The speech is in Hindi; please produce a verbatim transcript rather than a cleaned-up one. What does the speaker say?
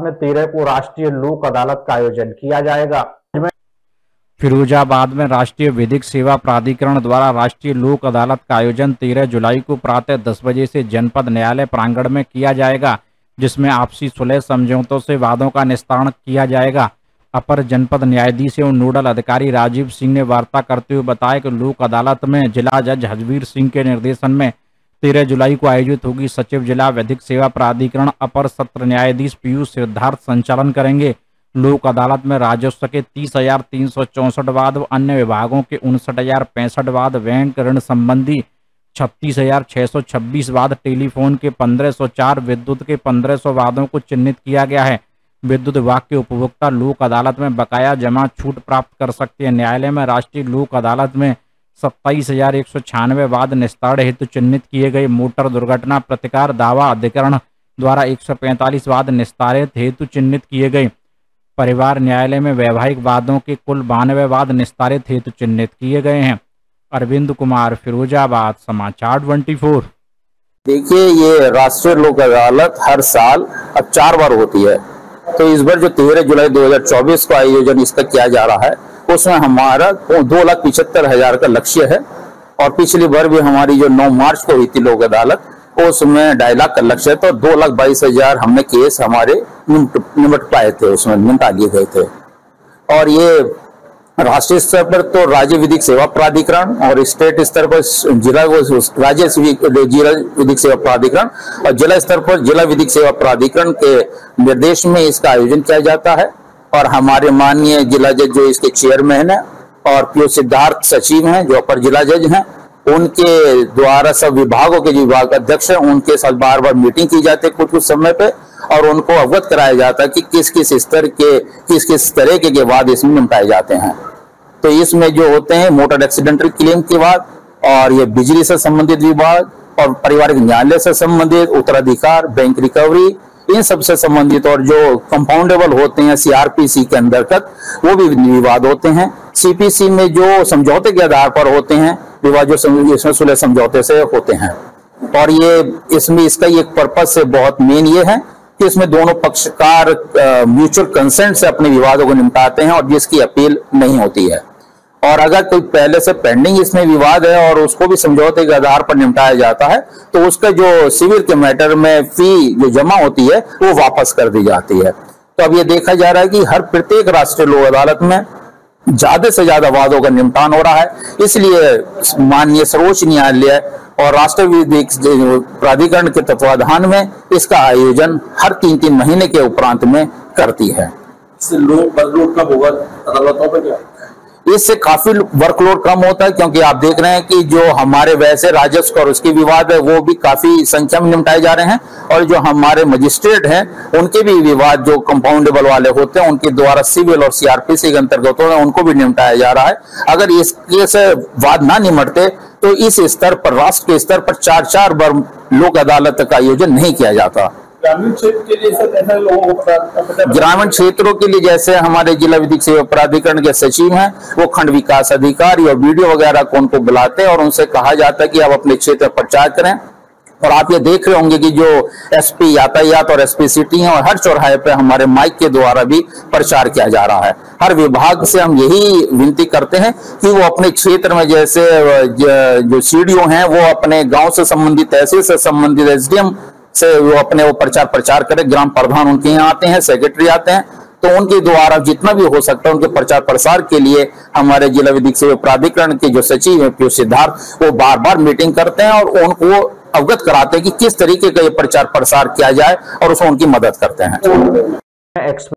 में तेरह को राष्ट्रीय लोक अदालत का आयोजन किया जाएगा। फिरोजाबाद में राष्ट्रीय विधिक सेवा प्राधिकरण द्वारा राष्ट्रीय लोक अदालत का आयोजन तेरह जुलाई को प्रातः दस बजे से जनपद न्यायालय प्रांगण में किया जाएगा, जिसमें आपसी सुलह समझौतों से वादों का निस्तारण किया जाएगा। अपर जनपद न्यायाधीश एवं नोडल अधिकारी राजीव सिंह ने वार्ता करते हुए बताया कि लोक अदालत में जिला जज हजबीर सिंह के निर्देशन में तेरह जुलाई को आयोजित होगी। सचिव जिला विधिक सेवा प्राधिकरण अपर सत्र न्यायाधीश पीयूष सिद्धार्थ संचालन करेंगे। लोक अदालत में राजस्व के तीस हजार तीन सौ चौसठ वाद व अन्य विभागों के उनसठ हजार पैंसठ वाद, बैंक ऋण संबंधी छत्तीस हजार छह सौ छब्बीस वाद, टेलीफोन के पंद्रह सौ चार, विद्युत के पंद्रह सौ वादों को चिन्हित किया गया है। विद्युत विभाग के उपभोक्ता लोक अदालत में बकाया जमा छूट प्राप्त कर सकते हैं। न्यायालय में राष्ट्रीय लोक अदालत में सत्ताईस हजार एक सौ छियानवे वाद निस्तारण हेतु चिन्हित किए गए। मोटर दुर्घटना प्रतिकार दावा अधिकरण द्वारा एक सौ पैंतालीस वाद निस्तारित हेतु चिन्हित किए गए। परिवार न्यायालय में वैवाहिक वादों के कुल बानवे वाद निस्तारित हेतु चिन्हित किए गए हैं। अरविंद कुमार, फिरोजाबाद, समाचार चौबीस। देखिए, ये राष्ट्रीय लोक अदालत हर साल अब चार बार होती है, तो इस बार जो तेरह जुलाई दो हजार चौबीस को आयोजन इसका किया जा रहा है, उसमें हमारा दो लाख पिछहत्तर हजार का लक्ष्य है। और पिछली बार भी हमारी जो नौ मार्च को हुई थी लोक अदालत, उसमें ढाई लाख का लक्ष्य है, तो दो लाख बाईस हजार हमने केस हमारे निपट पाए थे, उसमें निपटा लिए गए थे। और ये राष्ट्रीय स्तर पर तो राज्य विधिक सेवा प्राधिकरण और स्टेट स्तर पर जिला राज्य जिला विधिक सेवा प्राधिकरण और जिला स्तर पर जिला विधिक सेवा प्राधिकरण के निर्देश में इसका आयोजन किया जाता है। और हमारे माननीय जिला जज जो इसके चेयरमैन है और पीयूष सिद्धार्थ सचिव हैं जो अपर जिला जज हैं, उनके द्वारा सब विभागों के जो विभाग अध्यक्ष हैं उनके साथ बार बार मीटिंग की जाती है कुछ कुछ समय पे, और उनको अवगत कराया जाता है कि किस किस स्तर के किस किस तरह के, के वाद इसमें निपटाए जाते हैं। तो इसमें जो होते हैं मोटर एक्सीडेंटल क्लेम के वाद, और ये बिजली से संबंधित विवाद, और पारिवारिक न्यायालय से संबंधित, उत्तराधिकार, बैंक रिकवरी, इन सब से संबंधित, और जो कंपाउंडेबल होते हैं सीआरपीसी के अंतर्गत वो भी विवाद होते हैं। सीपीसी में जो समझौते के आधार पर होते हैं विवाद, जो इसमें सुलह समझौते से होते हैं। और ये इसमें इसका एक पर्पज से बहुत मेन ये है कि इसमें दोनों पक्षकार म्यूचुअल कंसेंट से अपने विवादों को निपटाते हैं और जिसकी अपील नहीं होती है। और अगर कोई पहले से पेंडिंग इसमें विवाद है और उसको भी समझौते के आधार पर निपटाया जाता है, तो उसका जो सिविल के मैटर में फी जो जमा होती है वो वापस कर दी जाती है। तो अब ये देखा जा रहा है कि हर प्रत्येक राष्ट्रीय लोक अदालत में ज्यादा से ज्यादा वादों का निपटान हो रहा है, इसलिए माननीय सर्वोच्च न्यायालय और राष्ट्रीय विधिक प्राधिकरण के तत्वाधान में इसका आयोजन हर तीन तीन महीने के उपरांत में करती है। इससे काफी वर्कलोड कम होता है, क्योंकि आप देख रहे हैं कि जो हमारे वैसे राजस्व और उसके विवाद है वो भी काफी संख्या में निपटाए जा रहे हैं, और जो हमारे मजिस्ट्रेट हैं उनके भी विवाद जो कंपाउंडेबल वाले होते हैं उनके द्वारा सिविल और सीआरपीसी के अंतर्गत होते हैं उनको भी निपटाया जा रहा है। अगर इसके से वाद ना निपटते तो इस स्तर पर, राष्ट्र के स्तर पर चार चार बार लोक अदालत का आयोजन नहीं किया जाता। ग्रामीण क्षेत्र के लिए सर ऐसा लोगों को पता, ग्रामीण क्षेत्रों के लिए जैसे हमारे जिला विधिक सेवा प्राधिकरण के सचिव हैं, वो खंड विकास अधिकारी और वीडियो वगैरह को उनको बुलाते हैं और उनसे कहा जाता है कि आप अपने क्षेत्र पर प्रचार करें। और आप ये देख रहे होंगे कि जो एसपी यातायात और एसपी सिटी हैं, और हर चौराहे पे हमारे माइक के द्वारा भी प्रचार किया जा रहा है। हर विभाग से हम यही विनती करते हैं कि वो अपने क्षेत्र में जैसे जो सीडीओ हैं वो अपने गाँव से संबंधित, तहसील से संबंधित, एसडीएम से वो अपने वो प्रचार प्रचार करें। ग्राम प्रधान उनके यहाँ आते हैं, सेक्रेटरी आते हैं, तो उनके द्वारा जितना भी हो सकता है उनके प्रचार प्रसार के लिए हमारे जिला विधिक सेवा प्राधिकरण के जो सचिव हैं पीयूष सिद्धार्थ, वो बार बार मीटिंग करते हैं और उनको अवगत कराते हैं कि किस तरीके का ये प्रचार प्रसार किया जाए और उसमें उनकी मदद करते हैं।